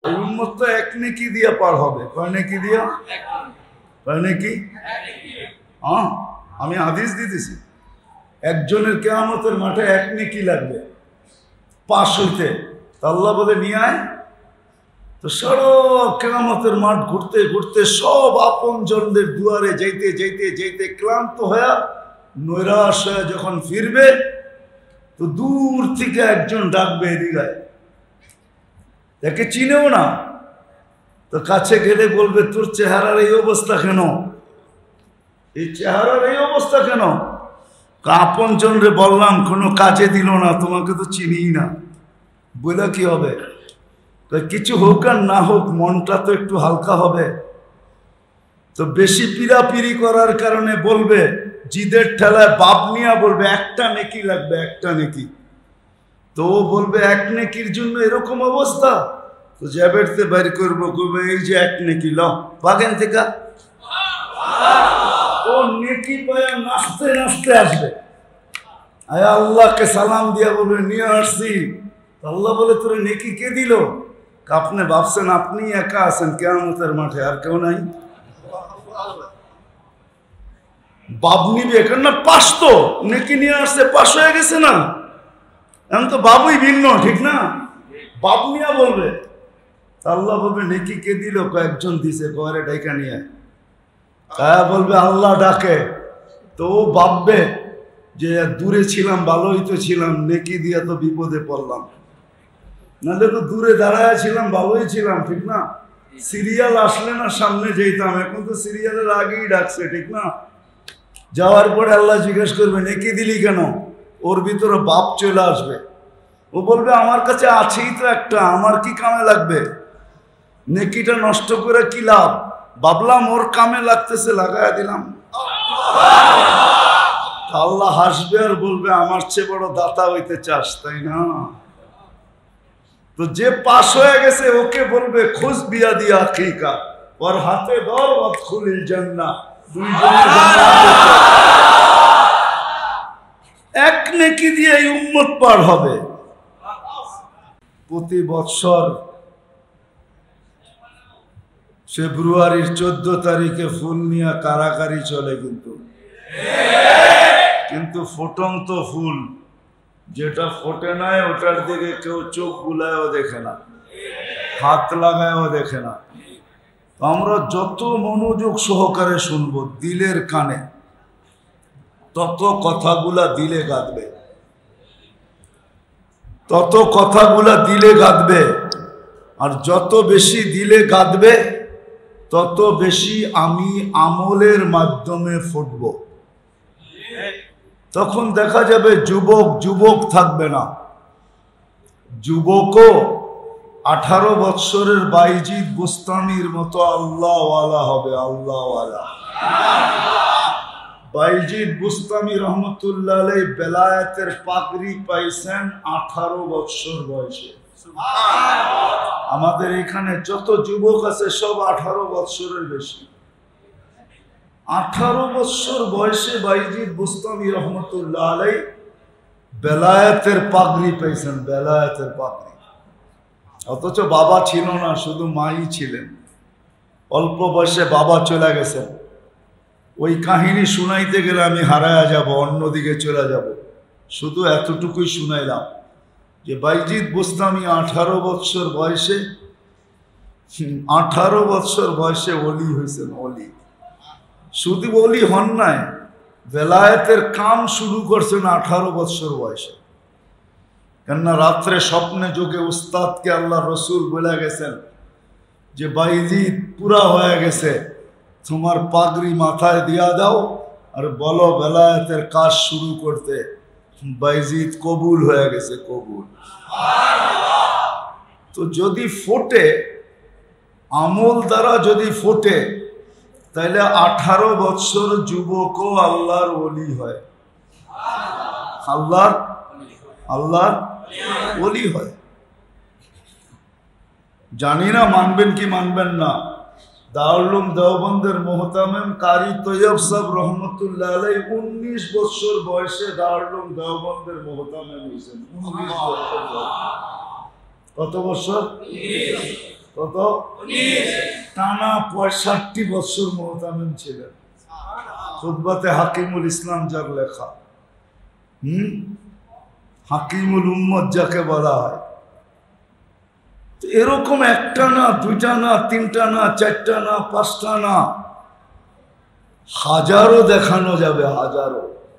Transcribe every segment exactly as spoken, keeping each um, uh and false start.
এই উম্মত তো এক নেকি দিয়া পার হবে। কয় নেকি দিয়া? কয় নেকি? হ্যাঁ, আমি হাদিস দিতেছি। একজনের কিয়ামতের মাঠে এক নেকি লাগবে পাশ হইতে। আল্লাহ বলে নিয়ে আয়। তো সারা কিয়ামতের মাঠ ঘুরতে ঘুরতে সব আপন জনদের দুয়ারে যাইতে যাইতে যাইতে ক্লান্ত হয়ে নৈরাশ হয়ে যখন ফিরবে, তো দূর থেকে একজন ডাকবে, এদিকে তাকে চিনেও না। তো কাছে গেলে বলবে, তোর চেহারার এই অবস্থা কেন? এই চেহারার এই অবস্থা কেন? আপন জনরে বললাম, কোনো কাজে দিল না, তোমাকে তো চিনিই না। বলে কি হবে? কিছু হোক আর না হোক, মনটা তো একটু হালকা হবে। তো বেশি পিড়াপিড়ি করার কারণে বলবে, জিদের ঠেলায় বাপ নিয়া বলবে একটা নেকি লাগবে, একটা নেকি। তো ও বলবে এক নেকির জন্য এরকম অবস্থা? তো জ্যাবেরতে বাইর করবো, করবে এই যে এক নেকি ল বাগেন থেকে। ও নেকি পায়া নাচতে নাচতে আসবে, আয় আল্লাহকে সালাম দিয়া বলবে নিয়ে আসছি। আল্লাহ বলে, তোরে নেকি কে দিল? আপনি ভাবছেন আপনি একা আছেন কিয়ামতের মাঠে, আর কেউ নাই? বাপ নিবে কেন না? পাশ তো নেকি নিয়ে আসছে, পাশ হয়ে গেছে না? এখন তো বাবুই ভিন্ন, ঠিক না? বাপ নিয়া বলবে। আল্লাহ বলবে নেকি কে দিল? কয়েকজন দিছে, কয়রে ডাইকা নিয়ে। তাই বলবে আল্লাহ ডাকে। তো ও ভাববে যে দূরে ছিলাম, ভালোই তো ছিলাম, নেকি দিয়া তো বিপদে পড়লাম। নাহলে তো দূরে দাঁড়ায় ছিলাম, ভালোই ছিলাম, ঠিক না? সিরিয়াল আসলে না সামনে যেতাম, এখন তো সিরিয়ালের আগেই ডাকছে, ঠিক না? যাওয়ার পরে আল্লাহ জিজ্ঞেস করবে নেকি দিলি কেন? ওর ভিতরে বাপ চলে আসবে। ও বলবে আমার কাছে আছেই তো একটা, আমার কি কামে লাগবে? নেকিটা নষ্ট করে কি লাভ? ভাবলাম ওর কামে লাগতেছে, লাগাই দিলাম। আল্লাহ হাসবে আর বলবে আমার চেয়ে বড় দাতা হইতে চাস, তাই না? তো যে পাশ হয়ে গেছে ওকে বলবে খুশ বিয়া দিয়া আকিকা, ওর হাতে ধর ওয়াদখুলিল জান্নাহ। এক নেকি দিয়ে এই উম্মত পার হবে। প্রতি বৎসর ফেব্রুয়ারির চোদ্দ তারিখে ফুল নিয়ে কারাকারি চলে, কিন্তু কিন্তু ফুটন্ত ফুল যেটা ফোটে নাই ওটার দিকে কেউ চোখ বুলায়ও দেখে না, হাত লাগায়ও দেখে না। আমরা যত মনোযোগ সহকারে শুনবো দিলের কানে, তত কথাগুলা দিলে গাঁথবে, তত কথাগুলা দিলে গাঁথবে। আর যত বেশি দিলে গাঁথবে তত বেশি আমি আমলের মাধ্যমে ফুটব। তখন দেখা যাবে যুবক যুবক থাকবে না, যুবকও আঠারো বৎসরের বাইজিদ বুস্তামির মতো আল্লাহওয়ালা হবে, আল্লাহওয়ালা। বাইজিদ বুস্তামি রহমতুল্লাহ আলাইহি বেলায়েতের পাগড়ি পাইছেন আঠারো বৎসর বয়সে। আমাদের এখানে যত যুবক আছে সব আঠারো বৎসরের বেশি। আঠারো বৎসর বয়সে বাইজিদ বুস্তামি রহমতুল্লাহ আলাইহি বেলায়েতের পাগড়ি পাইছেন, বেলায়েতের পাগড়ি। অথচ বাবা ছিল না, শুধু মাই ছিলেন। অল্প বয়সে বাবা চলে গেছেন। ওই কাহিনী শুনাইতে গেলে আমি হারায়া যাব, অন্যদিকে চলে যাব। শুধু এতটুকুই শুনাইলাম যে বাইজিদ বুস্তামি আঠারো বৎসর বয়সে, আঠারো বৎসর বয়সে ওলি হয়েছেন। ওলি শুধু ওলি হন নাই, বেলায়েতের কাম শুরু করছেন আঠারো বৎসর বয়সে। কেননা রাত্রে স্বপ্নে যোগে উস্তাদকে আল্লাহ রসুল বলে গেছেন যে বাইজিদ পুরা হয়ে গেছে, তোমার পাগড়ি মাথায় দিয়া দাও আর বলো বেলায়েতের কাজ শুরু করতে। বাইজিদ কবুল হয়ে গেছে, কবুল। তো যদি ফোটে, আমল দ্বারা যদি ফোটে, তাইলে আঠারো বৎসর যুবকও আল্লাহর ওলি হয়, আল্লাহর আল্লাহর ওলি হয়। জানি না মানবেন কি মানবেন না। দারুল উলুম দেওবন্দের মোহতামিম কারি তৈয়ব সাহেব রহমতুল্লাহ আলাইহি উনিশ বছর বয়সে দারুল উলুম দেওবন্দের মোহতামিম হয়েছেন। কত বছর? কত? টানা পঁয়ষট্টি বছর মুহতামিম ছিলেন। খুতবাতে হাকিমুল ইসলাম যার লেখা, হম হাকিমুল উম্মত যাকে বলা হয়। এরকম একটা না, দুইটা না, তিনটা না, চারটা না, পাঁচটা না, হাজারো দেখানো যাবে, হাজারো।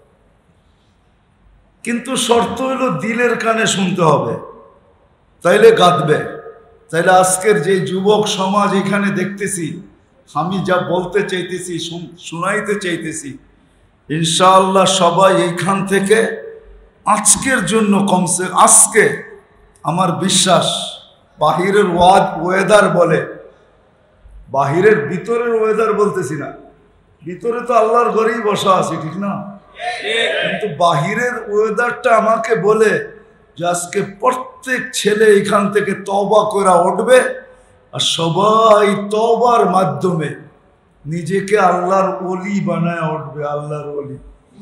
কিন্তু শর্ত হলো দিলের কানে শুনতে হবে, তাইলে গাঁথবে। তাইলে আজকের যে যুবক সমাজ এখানে দেখতেছি, আমি যা বলতে চাইতেছি, শুনাইতে চাইতেছি, ইনশাআল্লাহ সবাই এইখান থেকে আজকের জন্য কমসে, আজকে আমার বিশ্বাস, বাহিরের ওয়াদ ওয়েদার বলে, বাহিরের ভিতরের ওয়েদার বলতেছি না, ভিতরে তো আল্লাহর ঘরেই বসা আছি, ঠিক না? কিন্তু বাহিরের ওয়েদারটা আমাকে বলে যে আজকে প্রত্যেক ছেলে এখান থেকে তওবা করে উঠবে, আর সবাই তওবার মাধ্যমে নিজেকে আল্লাহর ওলি বানায় উঠবে, আল্লাহর ওলি।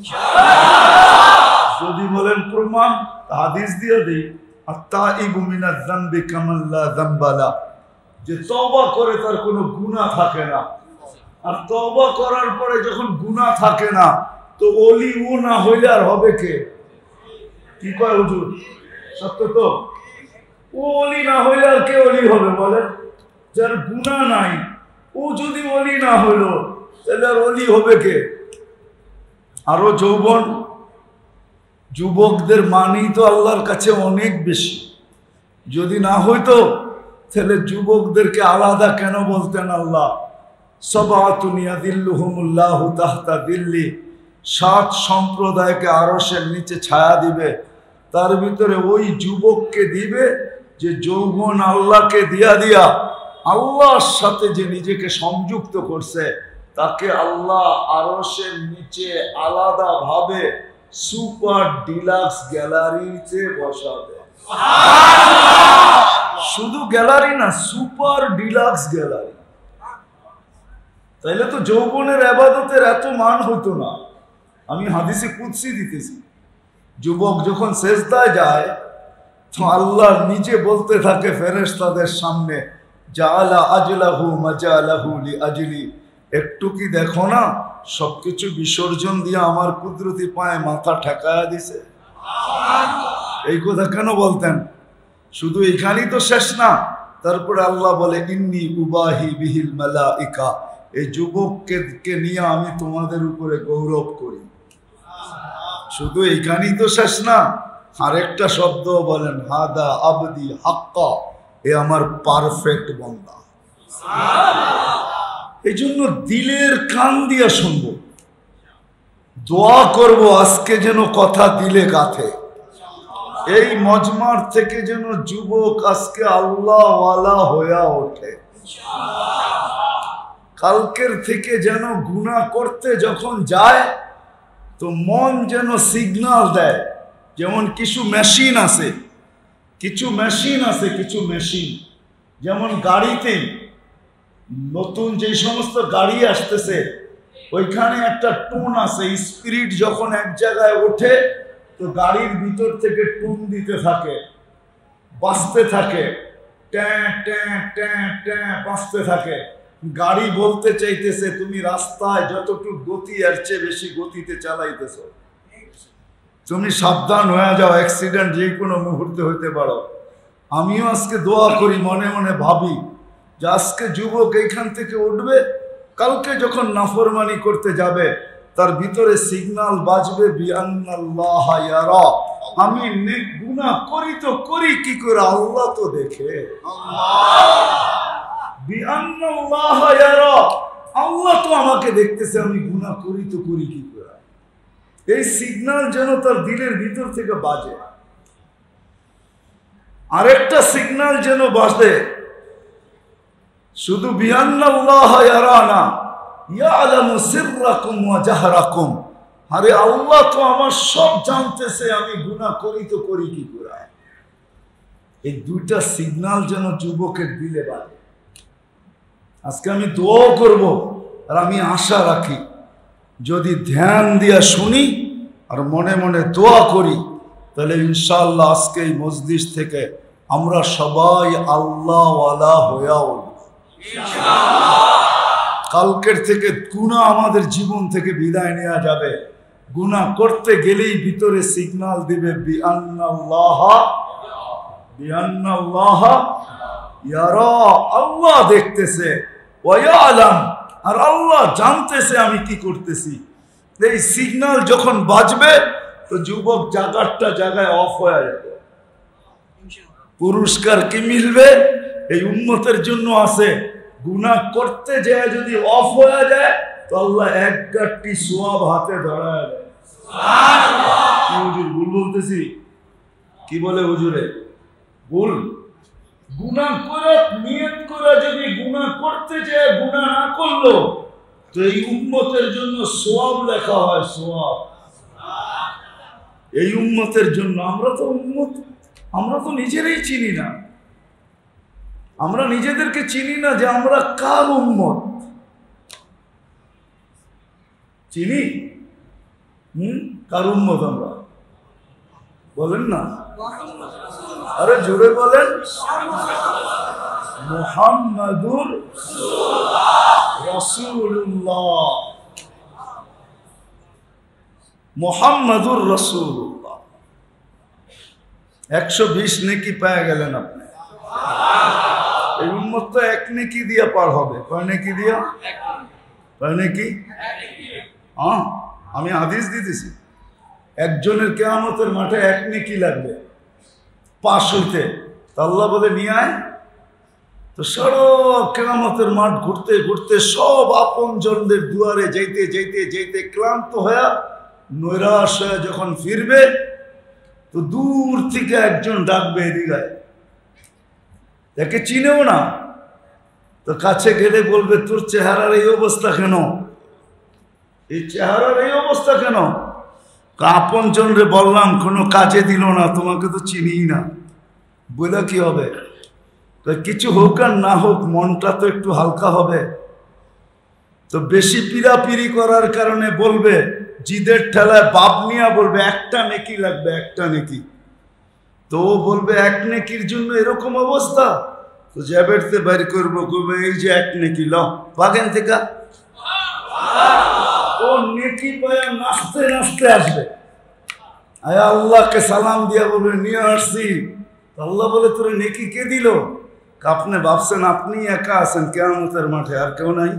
যদি বলেন প্রমাণ, হাদিস দিয়ে দেই, আত-তাইবু মিনাজ যামবি কামান লা যামবা লা, যে তওবা করে তার কোনো গুনাহ থাকে না। আর তওবা করার পরে যখন গুনাহ থাকে না, তো ওলি ও না হইলে আর হবে কে? কি কয় হুজুর? সত্য তো? ও ওলি না হইলে আর কে ওলি হবে বলেন? যার গুনাহ নাই, ও যদি ওলি না হইল, তাহলে আর ওলি হবে কে? আরো যৌবন যুবকদের মানেই তো আল্লাহর কাছে অনেক বেশি। যদি না হইতো তাহলে যুবকদেরকে আলাদা কেন বলতেন আল্লাহ? সাবাতুন ইয়াযিল্লুহুমুল্লাহু তাহতা দিল্লি, সাত সম্প্রদায়কে আরশের নিচে ছায়া দিবে, তার ভিতরে ওই যুবককে দিবে যে যৌবন আল্লাহকে দিয়া দিয়া আল্লাহর সাথে যে নিজেকে সংযুক্ত করছে, তাকে আল্লাহ আরশের নিচে আলাদা ভাবে সুপার ডিলাক্স গ্যালারিতে বসাবে। শুধু গ্যালারি না, সুপার ডিলাক্স গ্যালারি। তাইলে তো যৌবনের ইবাদতের এত মান হতো না। আমি হাদিসে কুদসি দিতেছি, যুবক যখন সেজদায় যায় তো আল্লাহ নিজে বলতে থাকে ফেরেশতাদের সামনে, জাআলা আজলাহু মাজালাহু লিআজলি, একটু কি দেখো না সবকিছু বিসর্জন দিয়ে আমার কুদরতি পায়ে মাথা ঠেকায়া দিছে। এই কথা কেন বলতেন? শুধু এখানেই তো শেষ না, তারপরে আল্লাহ বলে ইন্নী উবাহি বিহিল মালাইকা, এই যুবককে কে নিয়ে আমি তোমাদের উপরে গৌরব করি। শুধু এইখানেই তো শেষ না, আরেকটা শব্দ বলেন, হাদা আবদি হাক্কা, এ আমার পারফেক্ট বান্দা। এই জন্য দিলের কান দিয়া শুনবো, দোয়া করব আজকে যেন কথা দিলে গাথে। এই মজমার থেকে যেন যুবক আজকে আল্লাহওয়ালা হইয়া ওঠে। কালকের থেকে যেন গুনাহ করতে যখন যায় তো মন যেন সিগন্যাল দেয়। যেমন কিছু মেশিন আছে, কিছু মেশিন আছে কিছু মেশিন যেমন গাড়িতে নতুন যে সমস্ত গাড়ি আসতেছে, ওইখানে একটা টোন আছে, স্পিরিট যখন এক জায়গায় ওঠে তো গাড়ির ভিতর থেকে টোন দিতে থাকে, বাজতে থাকে, ট্যাঁ ট্যাঁ ট্যাঁ ট্যাঁ বাজতে থাকে। গাড়ি বলতে চাইতেছে তুমি রাস্তায় যতটুকু গতি এর চেয়ে বেশি গতিতে চালাইতেছ, তুমি সাবধান হয়ে যাও, অ্যাক্সিডেন্ট যে কোনো মুহূর্তে হইতে পারো। আমিও আজকে দোয়া করি, মনে মনে ভাবি যে আজকে যুবক এইখান থেকে উঠবে, কালকে যখন নাফরমানি করতে যাবে তার ভিতরে সিগন্যাল বাজবে বিআন্নাল্লাহ ইয়ারা, আমি নেক গুনাহ করি তো করি কি করে, আল্লাহ তো দেখে। বিআন্নাল্লাহ ইয়ারা, আল্লাহ তো আমাকে দেখতেছে, আমি গুনাহ করি তো করি কি করে। এই সিগন্যাল যেন তার দিলের ভিতর থেকে বাজে। আরেকটা সিগন্যাল যেন বাজে, শুধু বিআন্নাল্লাহ ইয়ারা না, ইয়ালামু সিররাকুম ওয়া জাহরাকুম, আরে আল্লাহ তো আমার সব জানতেছে, আমি গুনাহ করি তো করি কি করে। এই দুইটা সিগন্যাল যেন যুবকের দিলে বাজে। আজকে আমি দোয়া করব, আর আমি আশা রাখি যদি ধ্যান দিয়া শুনি আর মনে মনে দোয়া করি, তাহলে ইনশাআল্লাহ আজকে এই মজলিস থেকে আমরা সবাই আল্লাহওয়ালা হইয়াও কালকের থেকে গুনাহ আমাদের জীবন থেকে বিদায় নেওয়া যাবে। গুনাহ করতে গেলেই ভিতরে সিগন্যাল দিবে বিআন্নাল্লাহ বিআন্নাল্লাহ ইয়ারা, আল্লাহ দেখতেছে, ওয়া ইয়ালাম, আর আল্লাহ জানতেছে আমি কি করতেছি। এই সিগন্যাল যখন বাজবে তো যুবক জায়গাটা জায়গায় অফ হয়ে যাবে। পুরস্কার কি মিলবে? এই উম্মতের জন্য আছে। গুনাহ করতে যায় যদি অফ হয়ে যায় তো আল্লাহ এক গাঁটটি সোয়াব হাতে ধরায় দেয়। কি হুজুর ভুল বলতেছি? কি বলে হুজুরে? ভুল। গুনাহ করে নিয়ত করে যদি গুনাহ করতে যায় গুনাহ না করলো তো এই উম্মতের জন্য সোয়াব লেখা হয়, সোয়াব। এই উম্মতের জন্য। আমরা তো উম্মত, আমরা তো নিজেরাই চিনি না, আমরা নিজেদেরকে চিনি না যে আমরা কার উম্মত। চিনি? হুম, কার উম্মত আমরা? বলেন না, আরে জোরে বলেন। মুহাম্মাদুর রাসূলুল্লাহ, মুহাম্মাদুর রাসূলুল্লাহ। একশো বিশ নেকি পেয়ে গেলেন আপনি। এই উম্মত তো এক নেকি দিয়ে পার হবে। কয় নেকি দিয়া? কয় নেকি? হ্যাঁ, আমি হাদিস দিতেছি। একজনের কিয়ামতের মাঠে এক নেকি লাগবে পাশ হইতে। আল্লাহ বলে নিয়ে আয়। তো সারা কিয়ামতের মাঠ ঘুরতে ঘুরতে সব আপন জনদের দুয়ারে যাইতে যাইতে যাইতে ক্লান্ত হয়ে নৈরাশ হয়ে যখন ফিরবে তো দূর থেকে একজন ডাকবে, এদিকে একে চিনেও না। তো কাছে গেলে বলবে, তোর চেহারার এই অবস্থা কেন? এই চেহারার এই অবস্থা কেন? আপন জনরে বললাম, কোনো কাজে দিল না, তোমাকে তো চিনিই না। বলে কি হবে? কিছু হোক আর না হোক মনটা তো একটু হালকা হবে। তো বেশি পিড়াপিড়ি করার কারণে বলবে, জিদের ঠেলায় বাপ নিয়া বলবে একটা নেকি লাগবে, একটা নেকি। তো বলবে এক নেকির জন্য এরকম অবস্থা? তো জ্যাবেরতে বাইর করবো, করবে এই যে এক নেকি ল বাগেন থেকে। ও নেকি পায়া নাচতে নাচতে আসবে, আয় আল্লাহকে সালাম দিয়া বলবে নিয়ে আসছি। আল্লাহ বলে, তোরে নেকি কে দিল? আপনি ভাবছেন আপনি একা আছেন কিয়ামতের মাঠে, আর কেউ নাই?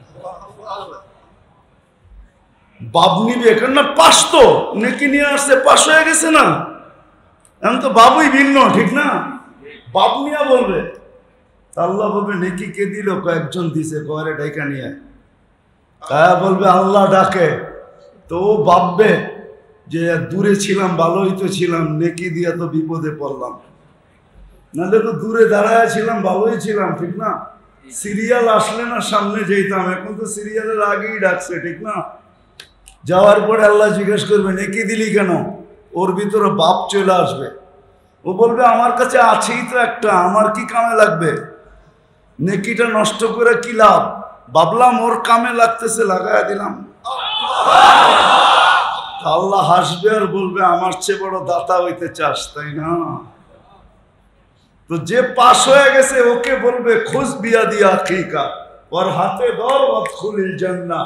বাপ নিবে কেন না? পাশ তো নেকি নিয়ে আসছে, পাশ হয়ে গেছে না? এখন তো বাবুই ভিন্ন, ঠিক না? বাপ নিয়া বলবে। আল্লাহ বলবে নেকি কে দিল? কয়েকজন দিছে, কয়রে ডাইকা নিয়ে আয়া বলবে আল্লাহ ডাকে। তো ও ভাববে যে দূরে ছিলাম, ভালোই তো ছিলাম, নেকি দিয়া তো বিপদে পড়লাম। নাহলে তো দূরে দাঁড়ায় ছিলাম, ভালোই ছিলাম, ঠিক না? সিরিয়াল আসলে না সামনে যেতাম, এখন তো সিরিয়ালের আগেই ডাকছে, ঠিক না? যাওয়ার পরে আল্লাহ জিজ্ঞেস করবে নেকি দিলি কেন? ওর ভিতরে বাপ চলে আসবে। ও বলবে আমার কাছে আছেই তো একটা, আমার কি কামে লাগবে? নেকিটা নষ্ট করে কি লাভ? ভাবলাম ওর কামে লাগতেছে, লাগায় দিলাম। আল্লাহ হাসবে আর বলবে আমার চেয়ে বড় দাতা হইতে চাস, তাই না? তো যে পাশ হয়ে গেছে ওকে বলবে খুশ বিয়া দিয়া আখিকা, ওর হাতে ধর ওয়াদখুলিল জান্নাহ,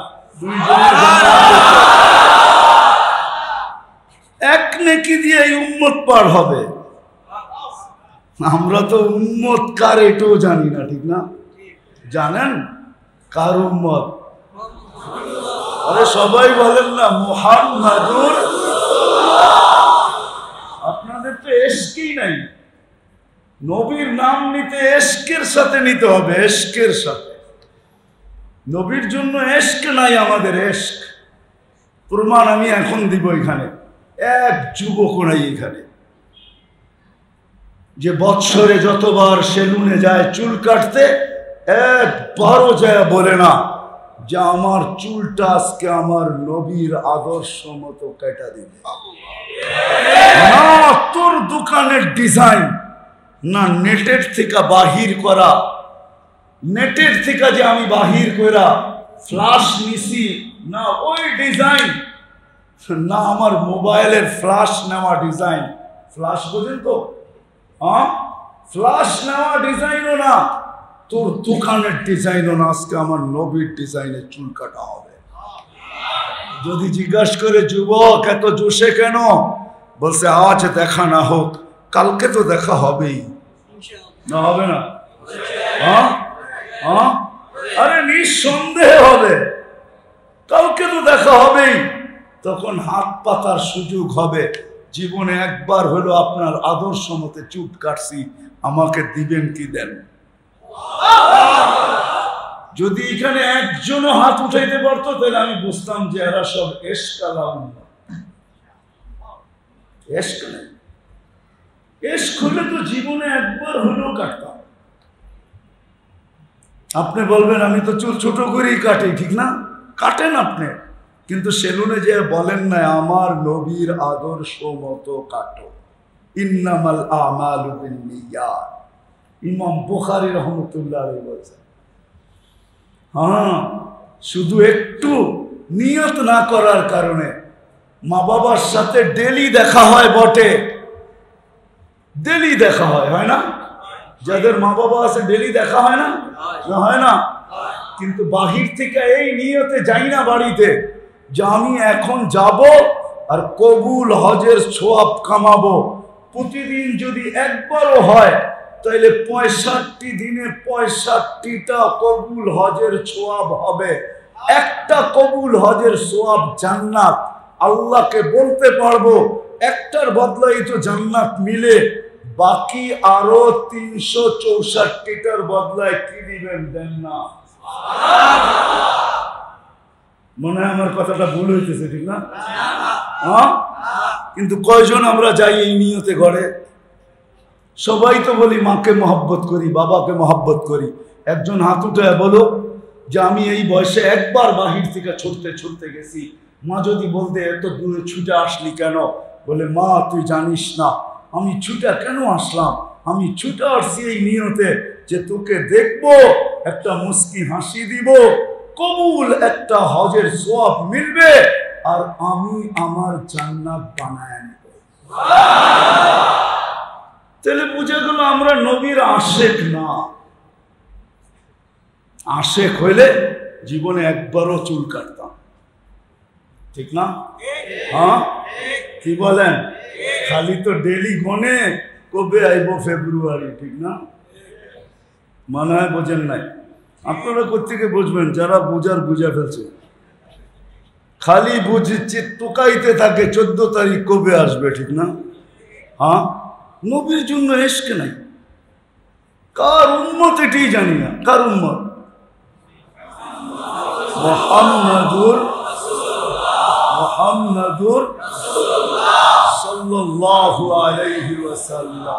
এক নেকি দিয়ে এই উম্মত পার হবে। আমরা তো উম্মত কার এটাও জানি না, ঠিক না? জানেন কার উম্মত? আরে সবাই বলেন না মুহাম্মাদুর। আপনাদের তো এশকই নাই। নবীর নাম নিতে এশকের সাথে নিতে হবে, এশকের সাথে। নবীর জন্য এশক নাই আমাদের, এশক। প্রমাণ আমি এখন দিব। এখানে এক যুবক নাই এখানে যে বৎসরে যতবার সেলুনে যায় চুল কাটতে, একবারও যায় বলে না যে আমার চুলটা আজকে আমার নবীর আদর্শ মতো কেটে দিবে। না তোর দোকানের ডিজাইন, না নেটের থেকে বাহির করা, নেটের থেকে যে আমি বাহির করা ফ্লাশ নিছি, না ওই ডিজাইন, না আমার মোবাইলের ফ্লাশ নেওয়া ডিজাইন। ফ্লাশ বোঝেন তো? হ্যাঁ, ফ্লাশ নেওয়া ডিজাইনও না, তোর দোকানের ডিজাইনও না, আজকে আমার নবীর ডিজাইনে চুল কাটা হবে। যদি জিজ্ঞাসা করে যুবক এত জোশে কেন, বলছে আজ দেখা না হোক কালকে তো দেখা হবেই। না হবে না? হ্যাঁ হ্যাঁ, আরে নিঃসন্দেহে হবে, কালকে তো দেখা হবেই। তখন হাত পাতার সুযোগ হবে। জীবনে একবার হলো আপনার আদর্শ মতে চুপ কাটছি, আমাকে দিবেন কি দেন? যদি এখানে একজনও হাত উঠাইতে পারতো তাহলে আমি বুঝতাম যে এরা সব এশকালা এশকালা এশক হলে তো জীবনে একবার হলেও কাটতাম। আপনি বলবেন আমি তো চুল ছোট করেই কাটি, ঠিক না? কাটেন আপনি, কিন্তু সেলুনে যে বলেন না আমার নবীর আদর্শ মতো কাটো, ইন্নামাল আমালু বিন্নিয়াত। ইমাম বুখারী রহমতুল্লাহ আলাইহি বলেছেন। হ্যাঁ, শুধু একটু নিয়ত না করার কারণে মা বাবার সাথে ডেলি দেখা হয় বটে, ডেলি দেখা হয়, হয় না? যাদের মা বাবা আছে ডেলি দেখা হয় না? হয় না? কিন্তু বাহির থেকে এই নিয়তে যাই না বাড়িতে যে আমি এখন যাব আর কবুল হজের ছোয়াব কামাবো। প্রতিদিন যদি একবারও হয় তাহলে পঁয়ষট্টি দিনে পঁয়ষট্টিটা কবুল হজের ছোয়াব হবে। একটা কবুল হজের ছোয়াব জান্নাত। আল্লাহকে বলতে পারবো একটার বদলাই তো জান্নাত মিলে, বাকি আরো তিনশো চৌষট্টিটার বদলায় কি দিবেন? দেন না। মনে হয় আমার কথাটা ভুল হইতেছে, ঠিক না? হ্যাঁ, কিন্তু কয়জন আমরা যাই এই নিয়তে ঘরে? সবাই তো বলি মাকে মহব্বত করি, বাবাকে মহব্বত করি। একজন হাত উঠে বলো যে আমি এই বয়সে একবার বাহির থেকে ছুটতে ছুটতে গেছি। মা যদি বলতে এত দূরে ছুটে আসলি কেন? বলে মা তুই জানিস না আমি ছুটে কেন আসলাম। আমি ছুটে আসছি এই নিয়তে যে তোকে দেখবো, একটা মুস্কি হাসি দিব, কবুল একটা হজের সওয়াব মিলবে, আর আমি আমার জান্নাত বানায় নেব। তাহলে বুঝে গেল আমরা নবীর আশেক না। আশেক হইলে জীবনে একবারও চুল কাটতাম, ঠিক না? হ্যাঁ, কি বলেন? খালি তো ডেলি গনে কবে আইব ফেব্রুয়ারি, ঠিক না? মনে হয় বোঝেন নাই। আপনারা কোত্থেকে বুঝবেন? যারা বুঝার বুঝা ফেলছে, খালি বুঝছে টোকাইতে থাকে চোদ্দ তারিখ কবে আসবে, ঠিক না? হ্যাঁ, নবীর জন্য এসকে নাই। কার উম্মত এটাই জানি না। কার উম্মত? মুহাম্মাদুর মুহাম্মাদুর সাল্লাল্লাহু আলাইহি ওয়াসাল্লাম।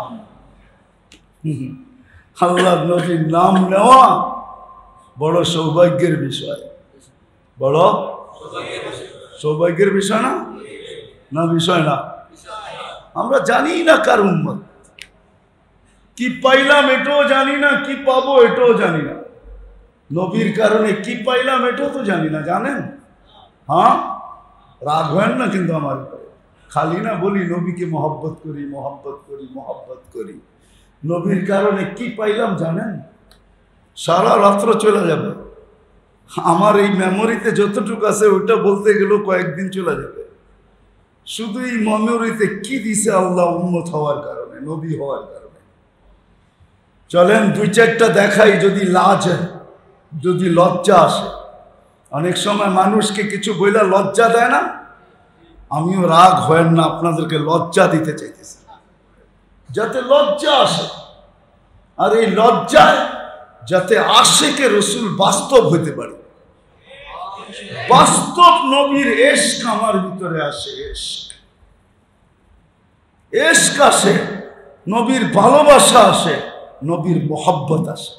আল্লাহর নবীর নাম নেওয়া বড় সৌভাগ্যের বিষয়। বড় সৌভাগ্যের বিষয় না? না বিষয় না। আমরা জানি না কার উম্মত, কি পাইলাম এটাও জানি না, কি পাবো এটাও জানি না। নবীর কারণে কি পাইলাম এটাও তো জানি না, জানেন? হ্যাঁ, রাগ হয় না কিন্তু আমার উপরে। খালি না বলি নবীকে মহব্বত করি মহব্বত করি মহব্বত করি, নবীর কারণে কি পাইলাম জানেন? সারা রাত্র চলে যাবে। আমার এই মেমোরিতে যতটুকু আছে ওইটা বলতে গেলেও কয়েকদিন চলে যাবে। শুধু এই মেমোরিতে কি দিছে আল্লাহ উম্মত হওয়ার কারণে, নবী হওয়ার কারণে। চলেন দুই চারটা দেখাই, যদি লাজ যদি লজ্জা আসে। অনেক সময় মানুষকে কিছু বইলা লজ্জা দেয় না। আমিও রাগ হয়েন না, আপনাদেরকে লজ্জা দিতে চাইতেছি যাতে লজ্জা আসে। আর এই লজ্জায় যাতে আশেকে রসুল বাস্তব হইতে পারে, বাস্তব নবীর এশক আমার ভিতরে আসে। এশক এশক আসে, নবীর ভালোবাসা আসে, নবীর মোহাব্বত আসে।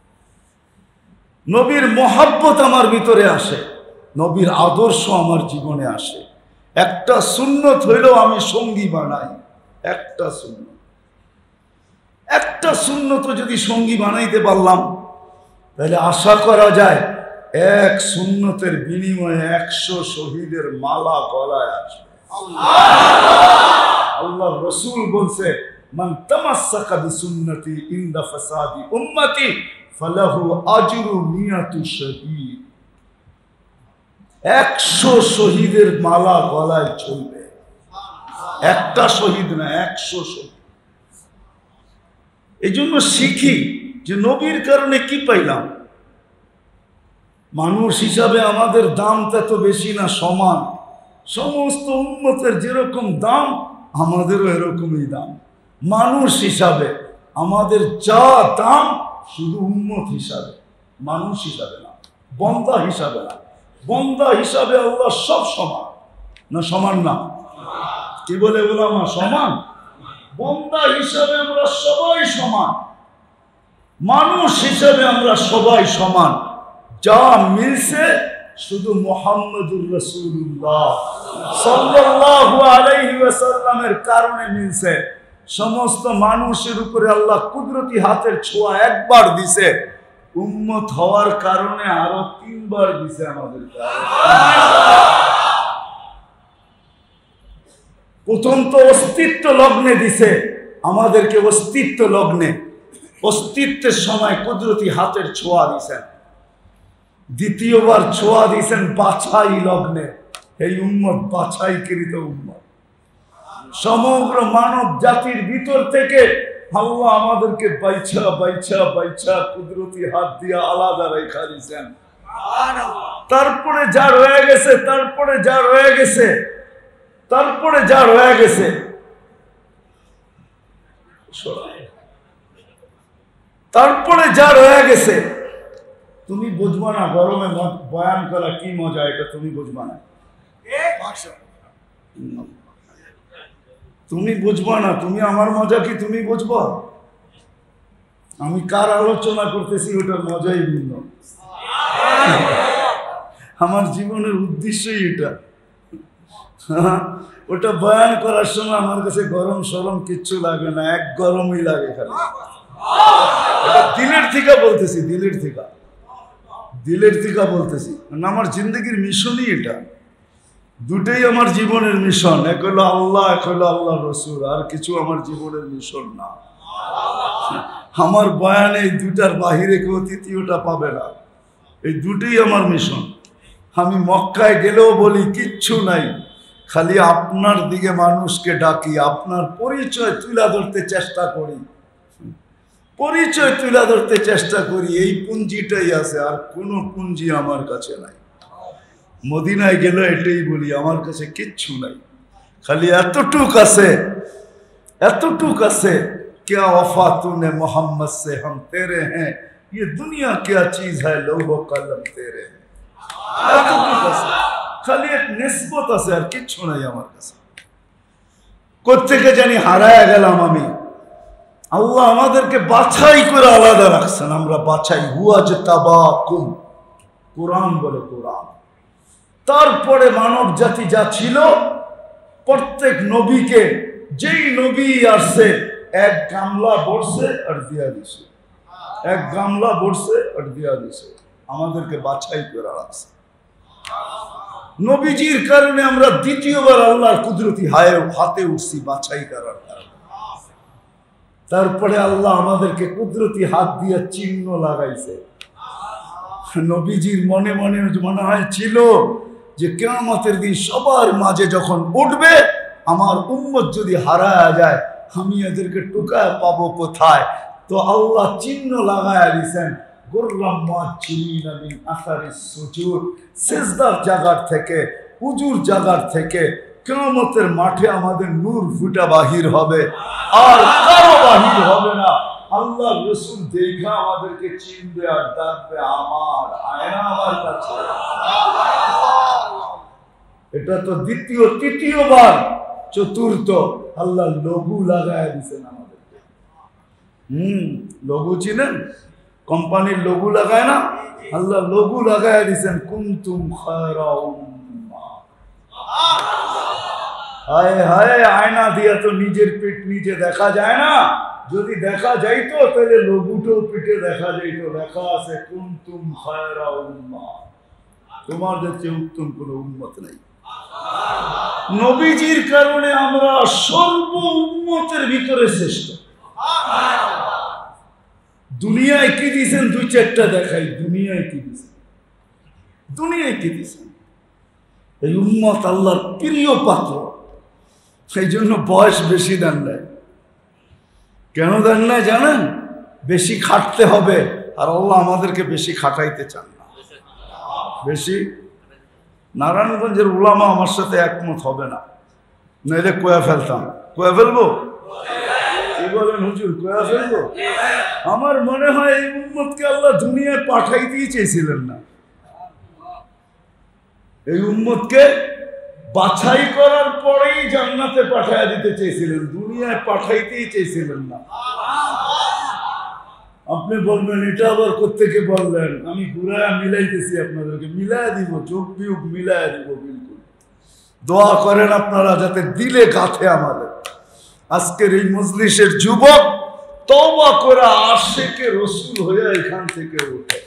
নবীর মোহাব্বত আমার ভিতরে আসে, নবীর আদর্শ আমার জীবনে আসে। একটা সুন্নত হইলেও আমি সঙ্গী বানাই। একটা সুন্নত একটা সুন্নত যদি সঙ্গী বানাইতে পারলাম তাহলে আশা করা যায় এক সুন্নতের বিনিময়ে একশো শহীদের মালা গলায় আসবে। আল্লাহ রসুল বলছে মান তামাসসাকা বিসুন্নতি ইনদা ফাসাদি উম্মতি ফালাহু আজরু মিয়াতু শহীদ। একশো শহীদের মালা গলায় চলবে, একটা শহীদ না, একশো শহীদ। এই জন্য শিখি যে নবীর কারণে কি পাইলাম। মানুষ হিসাবে আমাদের দামটা তো বেশি না, সমান। সমস্ত উম্মতের যেরকম দাম আমাদেরও এরকমই দাম। মানুষ হিসাবে আমাদের যা দাম শুধু উম্মত হিসাবে, মানুষ হিসাবে না, বন্দা হিসাবে না। বন্দা হিসাবে আল্লাহ সব সমান না, সমান না? কি বলে ওলামা? সমান। বন্দা হিসাবে আমরা সবাই সমান, মানুষ হিসাবে আমরা সবাই সমান। যা মিলছে শুধু মুহাম্মদুর রাসূলুল্লাহ সাল্লাল্লাহু আলাইহি ওয়াসাল্লামের কারণে মিলছে। সমস্ত মানুষের উপরে আল্লাহ কুদরতি হাতের ছোঁয়া একবার দিছে, উম্মত হওয়ার কারণে আরো তিনবার দিছে আমাদের। প্রথম তো অস্তিত্ব লগ্নে দিছে আমাদেরকে, অস্তিত্ব লগ্নে, অস্তিত্বের সময় কুদরতি হাতের ছোঁয়া দিছেন। দ্বিতীয়বার ছোঁয়া দিছেন বাছাই লগ্নে, এই উম্মত বাছাইকৃত উম্মত। সমগ্র মানব জাতির ভিতর থেকে আল্লাহ আমাদেরকে বাইছা বাইছা বাইছা কুদরতি হাত দিয়ে আলাদা রেখা দিয়েছেন। তারপরে যা রয়ে গেছে, তারপরে যা রয়ে গেছে, তারপরে যা রয়ে গেছে, তারপরে যা রয়ে গেছে তুমি বুঝবা না। গরমে বয়ান করা কি মজা, এটা তুমি বুঝবা না, তুমি বুঝবা না। তুমি আমার মজা কি তুমি বুঝবা? আমি কার আলোচনা করতেছি ওটার মজাই ভিন্ন। আমার জীবনের উদ্দেশ্যই এটা। ওটা বয়ান করার সময় আমার কাছে গরম সরম কিচ্ছু লাগে না, এক গরমই লাগে খালি। দিলের থেকে বলতেছি, দিলের থেকে, দিলের থেকে বলতেছি। আমার জিন্দগির মিশনই এটা। দুটেই আমার জীবনের মিশন, এক হলো আল্লাহ, এক হলো আল্লাহ রসুল। আর কিছু আমার জীবনের মিশন না। আমার বয়ানে এই দুটার বাহিরে কেউ তৃতীয়টা পাবে না। এই দুটোই আমার মিশন। আমি মক্কায় গেলেও বলি কিচ্ছু নাই, খালি আপনার দিকে মানুষকে ডাকি, আপনার পরিচয় তুলে ধরতে চেষ্টা করি, পরিচয় তুলে ধরতে চেষ্টা করি। এই পুঞ্জিটাই আছে, আর কোনো পুঞ্জি আমার কাছে নাই। মদিনায় গেলে এটাই বলি, আমার কাছে কিচ্ছু নাই, খালি এতটুক আছে, এতটুক আছে। क्या वफा तूने मोहम्मद से हम तेरे हैं, ये दुनिया क्या चीज है, लोगो कलम तेरे हैं। এতটুক আছে, খালি এক নিসবত আছে, আর কিচ্ছু নাই আমার কাছে। কোত্থেকে জানি হারায় গেলাম আমি। আল্লাহ আমাদেরকে বাছাই করে আলাদা রাখছেন, আমরা বাছাই। হুয়া যে তাবাকুম, কোরআন বলে, কোরআন। তারপরে মানব জাতি যা ছিল, প্রত্যেক নবীকে, যেই নবী আসছে এক গামলা বর্ষে আর দিয়া দিছে, এক গামলা বর্ষে আর দিয়া দিছে, আমাদেরকে বাছাই করে রাখছে। নবীজির কারণে আমরা দ্বিতীয়বার আল্লাহর কুদরতি হাতে উঠছি, বাছাই করার কারণে। তারপরে আল্লাহ আমাদেরকে কুদরতি হাত দিয়ে চিহ্ন লাগাইছে। নবীজির মনে মনে মনে হয় ছিল যে কিয়ামতের দিন সবার মাঝে যখন উঠবে, আমার উম্মত যদি হারায়া যায়, আমি এদেরকে টুকায় পাবো কোথায়? তো আল্লাহ চিহ্ন লাগায়া দিয়েছেন, সিজদার জায়গার থেকে, উজুর জায়গার থেকে কিয়ামতের মাঠে আমাদের নূর ফুটা বাহির হবে, আর কারো বাহির হবে না। আল্লাহ রসুল দেখা আমাদেরকে চিনবে আর ডাকবে, আমার আয়না আমার কাছে। এটা তো দ্বিতীয়, তৃতীয়বার, চতুর্থ আল্লাহ লঘু লাগায় দিচ্ছেন আমাদেরকে। হম লঘু চিনেন? কোম্পানির লঘু লাগায় না, আল্লাহ লঘু লাগায় দিচ্ছেন, কুনতুম খায়রা উম্মাহ। হায় হায়, আয়না দিয়া তো নিজের পিঠ নিজে দেখা যায় না। যদি দেখা যাইতো তাহলে লঘুটাও পিঠে দেখা যাইতো, লেখা আছে কুনতুম খায়রা উম্মাহ, তোমাদের চেয়ে উত্তম কোনো উম্মত নাই। নবীজির কারণে আমরা সর্ব উম্মতের ভিতরে শ্রেষ্ঠ। দুনিয়ায় কি দিয়েছেন দুই চারটা দেখাই, দুনিয়ায় কি দিয়েছেন, দুনিয়ায় কি দিয়েছেন। এই উম্মত আল্লাহর প্রিয় পাত্র, সেই জন্য বয়স বেশি দেন নাই। কেন দেন নাই জানেন? বেশি খাটতে হবে, আর আল্লাহ আমাদেরকে বেশি খাটাইতে চান না। বেশি নারায়ণগঞ্জের উলামা আমার সাথে একমত হবে না, নাইলে কয়া ফেলতাম। কয়া ফেলবো? কি বলেন হুজুর, কয়া ফেলবো? আমার মনে হয় এই উম্মতকে আল্লাহ দুনিয়ায় পাঠাইতেই চেয়েছিলেন না। এই উম্মতকে বাছাই করার পরেই জান্নাতে পাঠাইয়া দিতে চেয়েছিলেন, দুনিয়ায় পাঠাইতেই চেয়েছিলেন না। আপনি বলবেন এটা আবার কোত্থেকে বললেন? আমি ঘুরায়া মিলাইতেছি, আপনাদেরকে মিলাইয়া দিব, চোখ বিয়োগ মিলাইয়া দিব। বিলকুল দোয়া করেন আপনারা যাতে দিলে গাথে আমাদের। আজকের এই মজলিসের যুবক তওবা করে আশিকে রাসূল হয়ে এখান থেকে ওঠে,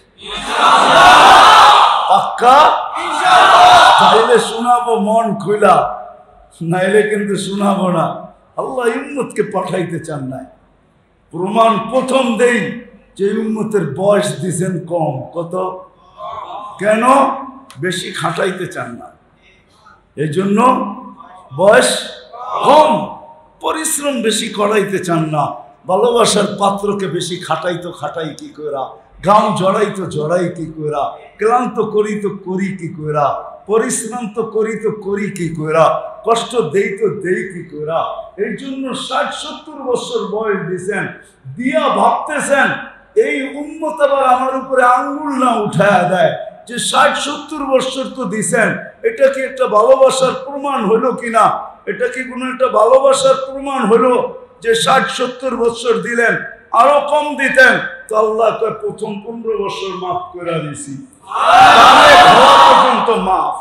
পাক্কা তাইলে শোনাবো মন খুলা, নাইলে কিন্তু শোনাবো না। আল্লাহ উম্মতকে পাঠাইতে চান নাই। প্রমাণ প্রথম দেই যে উম্মতের বয়স দিয়েছেন কম। কত? কেন? বেশি খাটাইতে চান না, এই জন্য বয়স কম। পরিশ্রম বেশি করাইতে চান না। ভালোবাসার পাত্রকে বেশি খাটাইতো খাটাই কি কইরা, গাম জড়াইতো জড়াই কি কইরা, ক্লান্ত করি তো করি কি কইরা, পরিশ্রম তো করি তো করি কি কইরা, কষ্ট দেই তো দেই কি কইরা। এই জন্য ষাট সত্তর বছর বয়স দিয়েছেন, দিয়া ভাবতেছেন এই উম্মত আবার আমার উপরে আঙ্গুল না উঠায়া দেয় যে ষাট সত্তর বছর তো দিছেন, এটা কি একটা ভালোবাসার প্রমাণ হলো কিনা? এটা কি কোনো একটা ভালোবাসার প্রমাণ হলো যে ষাট সত্তর বছর দিলেন? আরো কম দিতেন তো আল্লাহ প্রথম পনেরো বছর মাফ করে দিছি, পর্যন্ত মাফ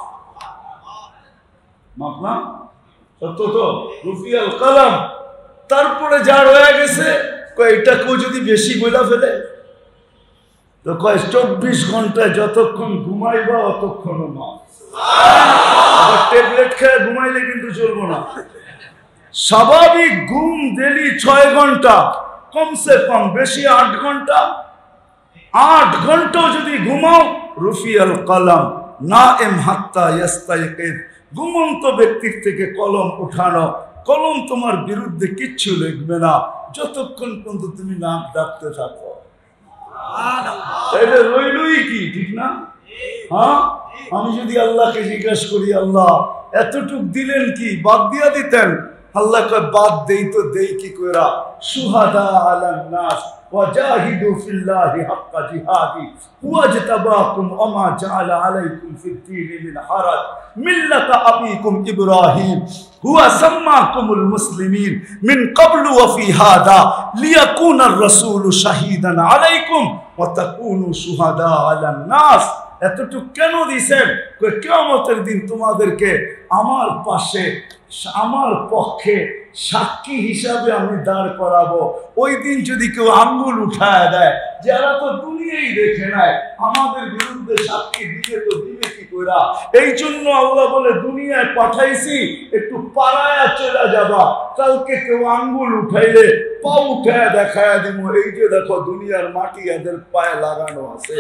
মাফ না সত্য তো রুফিয়াল কালাম। তারপরে যা রয়ে গেছে এটা কেউ যদি বেশি বইলা ফেলে তো কয় চব্বিশ ঘন্টায় যতক্ষণ ঘুমাইবা অতক্ষণ মাফ। ট্যাবলেট খেয়ে ঘুমাইলে কিন্তু চলবো না। স্বাভাবিক ঘুম ডেলি ছয় ঘন্টা কমসে কম, বেশি আট ঘন্টা। আট ঘন্টাও যদি ঘুমাও রুফিয়াল কলম না এম হাত্তা ইয়াস্তাইকিদ, ঘুমন্ত ব্যক্তির থেকে কলম উঠানো। কলম তোমার বিরুদ্ধে কিচ্ছু লিখবে না যতক্ষণ পর্যন্ত তুমি নাক ডাকতে থাকো। তাইলে রইলই কি, ঠিক না? হ্যাঁ, আমি যদি আল্লাহকে জিজ্ঞাসা করি আল্লাহ এতটুক দিলেন কি, বাদ দিয়া দিতেন? আল্লাহ কয় বাদ দেই তো দেই কি কইরা, সুহাদা আলান নাস ওয়াজাহিদু ফিল্লাহি হাক্কা জিহাদি হুয়া জাতাবাকুম ওমা জাআলা আলাইকুম ফিদ-দীনি মিন হারাজ মিল্লাতা আবিকুম ইব্রাহিম হুয়া সাম্মাকুমুল মুসলিমিন মিন ক্বাবলু ওয়া ফি হাদা লিয়াকুনা আর-রাসূলু শাহীদান আলাইকুম ওয়া তাকুনু শুহাদা আলান নাস। এতটুকু কেন দিছেন? কিয়ামতের দিন তোমাদেরকে আমার পাশে, আমার পক্ষে সাক্ষী হিসাবে আমি দাঁড় করাবো। ওই দিন যদি কেউ আঙ্গুল উঠায় দেয়, যারা তো দুনিয়াই দেখে নাই, আমাদের বিরুদ্ধে সাক্ষী দিবে তো দিবে কি কইরা? এই জন্য আল্লাহ বলে দুনিয়ায় পাঠাইছি একটু পাড়ায়া চলে যাবা, কালকে কেউ আঙ্গুল উঠাইলে পা উঠায় দেখায় দিব, এই যে দেখো দুনিয়ার মাটি এদের পায়ে লাগানো আছে।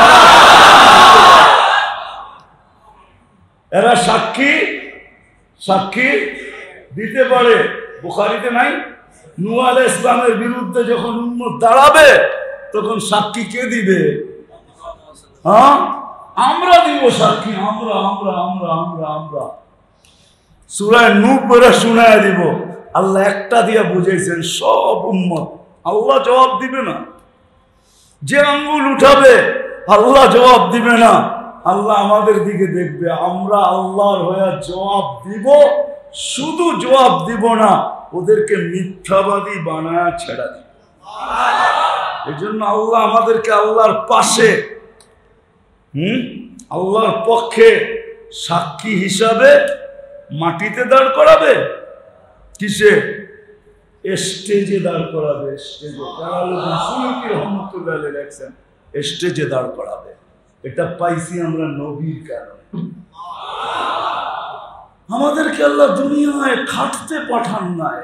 এরা সাক্ষী সাক্ষী দিতে পারে। বুখারীতে নাই? নূহ আলাইহিস সালামের বিরুদ্ধে যখন উম্মত দাঁড়াবে তখন সাক্ষী কে দিবে? হ্যাঁ, আমরা দিব সাক্ষী। আমরা আমরা আমরা আমরা আমরা সূরা নূহ পড়ে শোনায় দিব। আল্লাহ একটা দিয়া বুঝাইছেন সব উম্মত। আল্লাহ জবাব দিবে না। যে আঙ্গুল উঠাবে আল্লাহ জবাব দিবে না। আল্লাহ আমাদের দিকে দেখবে, আমরা আল্লাহর হয়ে জবাব দিব। শুধু জবাব দিব না, ওদেরকে মিথ্যাবাদী বানায় ছেড়া দিব। এই জন্য আল্লাহ আমাদেরকে আল্লাহর পাশে, হুম আল্লাহর পক্ষে সাক্ষী হিসাবে মাটিতে দাঁড় করাবে। কিসে? স্টেজে দাঁড় করাবে। স্টেজে রহমতুল্লাহ লেখছেন স্টেজে দাঁড় করাবে। এটা পাইছি আমরা নবীর কারণে। আমাদেরকে আল্লাহ দুনিয়ায় খাটতে পাঠান নাই।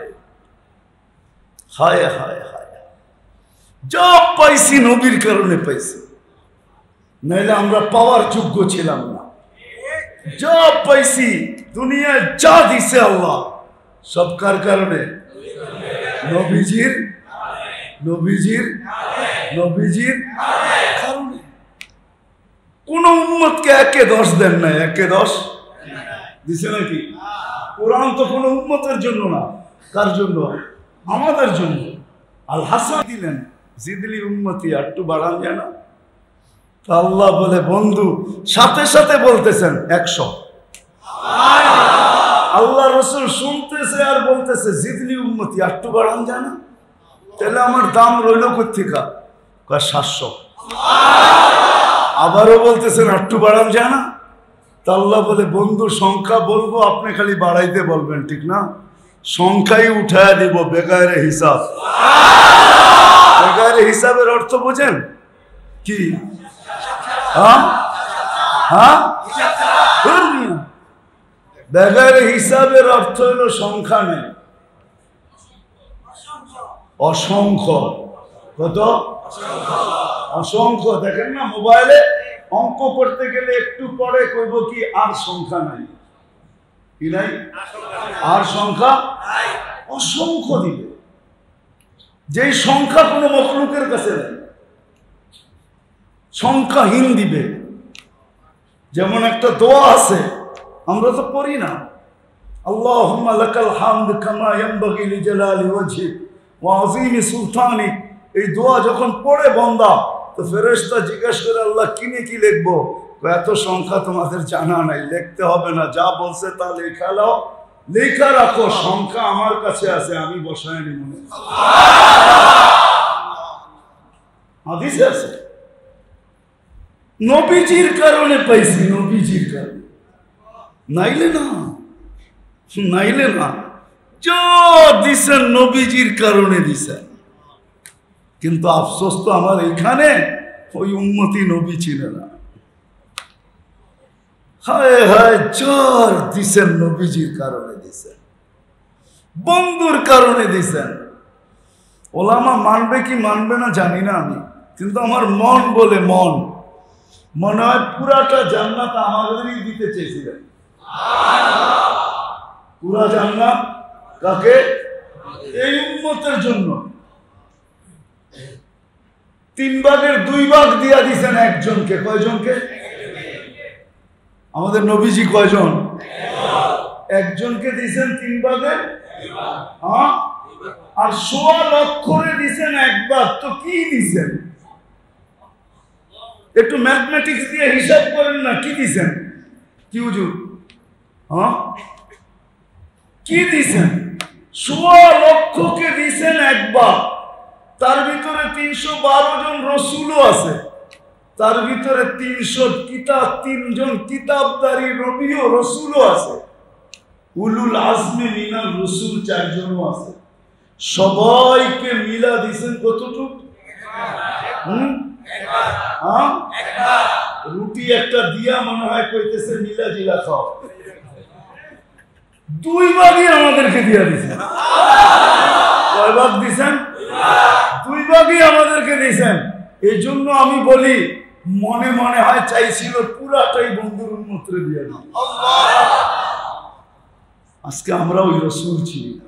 হায় হায় হায়, যা পাইছি নবীর কারণে পাইছি, নাইলে আমরা পাওয়ার যোগ্য ছিলাম না। যা পাইছি দুনিয়ায়, যা দিছে আল্লাহ, সব কার কারণে? নবীজির নবীজির নবীজির কারণে। কোন উম্মতকে একে দশ দেন না, একে দশ দিছে নাকি? কোরআন তো কোনো উম্মতের জন্য না, কার জন্য? আমাদের জন্য। আল হাসান দিলেন, জিদলি উম্মতি, একটু বাড়ান যেন। আল্লাহ বলে বন্ধু, সাথে সাথে বলতেছেন একশো। আল্লাহ রসুল শুনতেছে আর বলতেছে জিদলি উম্মতি, একটু বাড়ান জানা। তাহলে আমার দাম রইল কোথেকা? সাতশো। আবারও বলতেছেন একটু বাড়ান জানা। তা আল্লাহ বলে বন্ধু, সংখ্যা বলবো, আপনি খালি বাড়াইতে বলবেন, ঠিক না? সংখ্যাই উঠায় দিব বেগারে হিসাব। বেগারে হিসাবের অর্থ বোঝেন কি? হ্যাঁ হ্যাঁ, বেগারে হিসাবের অর্থ হলো সংখ্যা নেই, অসংখ্য। কত? অসংখ্য। দেখেন না মোবাইলে অঙ্ক করতে গেলে একটু পরে কইব কি আর সংখ্যা নাই, কি নাই? আর সংখ্যা অসংখ্য দিবে, যেই সংখ্যা কোনো মখলুকের কাছে নেই, সংখ্যাহীন দিবে। যেমন একটা দোয়া আছে, আমরা তো পড়ি না, আল্লাহুম্মা লাকাল হামদ কামা ইয়ানবাগি লিজালালি ওয়াজহিক ওয়া আযীমি সুলতানিক। এই দোয়া যখন পড়ে বান্দা, তো ফেরেশতা জিজ্ঞেস করে আল্লাহ কিনে কি লিখবো? এত সংখ্যা তোমাদের জানা নাই, লিখতে হবে না, যা বলছে তা লেখা লাও, লেখা রাখো, সংখ্যা আমার কাছে আছে, আমি বসায় নি মনে। হাদিসে আছে, নবীজির কারণে পাইছি, নবীজির কারণে, নাইলে না, নাইলে না। যা দিছেন নবীজির কারণে দিছেন। কিন্তু আফসোস তো আমার এখানে ওই উম্মতি নবী ছিল না। হায় হায়, চার দিছেন নবীজির কারণে দিছেন, বন্ধুর কারণে দিছেন। ওলামা মানবে কি মানবে না জানি না আমি, কিন্তু আমার মন বলে, মন মনে হয় পুরাটা জান্নাত আমাদেরই দিতে চেয়েছিলেন। পুরা জান্নাত কাকে? এই উম্মতের জন্য। তিন ভাগের দুই ভাগ দিয়া দিছেন একজনকে। কয়জনকে? আমাদের নবীজি কয়জন? একজনকে দিছেন তিন ভাগের, হ্যাঁ, আর সোয়া লক্ষরে দিছেন একবার। তো কি দিছেন? একটু ম্যাথমেটিক্স দিয়ে হিসাব করেন না, কি দিছেন? কি হুজুর? হ্যাঁ, কি দিছেন? সোয়া লক্ষকে দিছেন একবার। তার ভিতরে তিনশো বারো জন রসুলও আছে, তার ভিতরে তিনশো কিতাব তিনজন কিতাবদারি নবীও রসুলও আছে, উলুল আজমে মিনার রসুল চারজনও আছে। সবাইকে মিলা দিছেন কতটুক? হম রুটি একটা দিয়া মনে হয় কইতেছে মিলা জিলা খাও। দুই ভাগই আমাদেরকে দিয়া দিছেন। কয় ভাগ দিছেন? দুই ভাগই আমাদেরকে দিছেন। এই জন্য আমি বলি, মনে মনে হয় চাইছিল পুরাটাই বন্ধুর উন্মত্রে দিয়ে দিই। আজকে আমরা ওই রসুল ছিলাম।